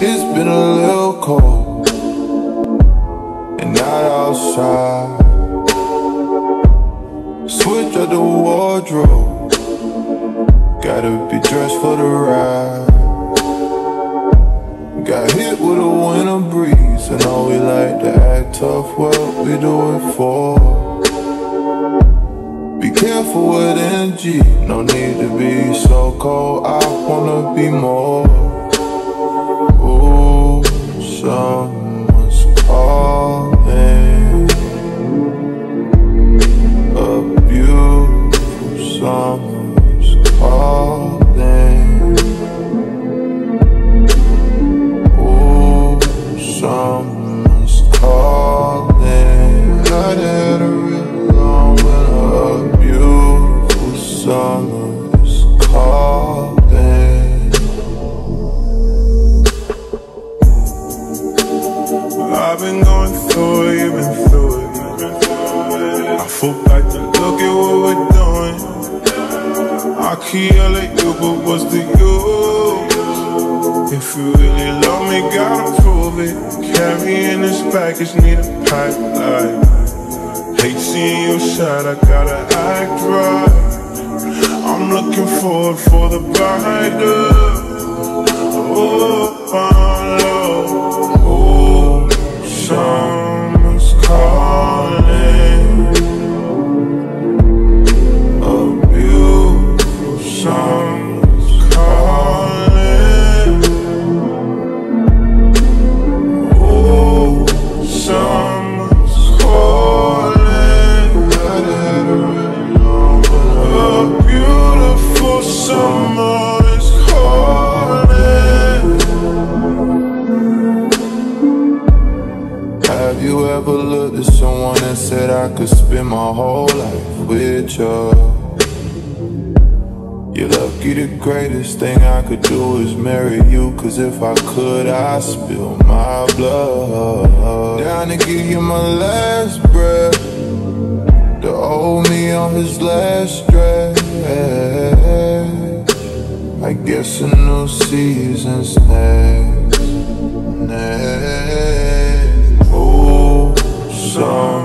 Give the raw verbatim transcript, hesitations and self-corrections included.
It's been a little cold and not outside. Switch up the wardrobe, gotta be dressed for the ride. Got hit with a winter breeze, I know we like to act tough, what we do it for. Be careful with energy, no need to be so cold, I wanna be more. Ooh, someone's calling, a beautiful summer's calling. Ooh, someone's calling. I had a real long winter, a beautiful summer's calling. I've been going through it, you've been through it. I fall back to look at what we're doing. I keep yelling at you, but what's the use? If you really love me, gotta prove it. Carrying this baggage, need a pipeline. Hate seeing you shine, I gotta act right. I'm looking forward for the brighter. Oh, my love. Oh, someone's calling, a beautiful someone's calling. Oh, someone's calling. I had a really long winter, a beautiful summer is calling. Have you ever looked at someone and said I could spend my whole life with you? You're lucky, the greatest thing I could do is marry you. Cause if I could, I'd spill my blood. Down to give you my last breath, to hold me on his last stretch. I guess a new season's next, next. Oh, some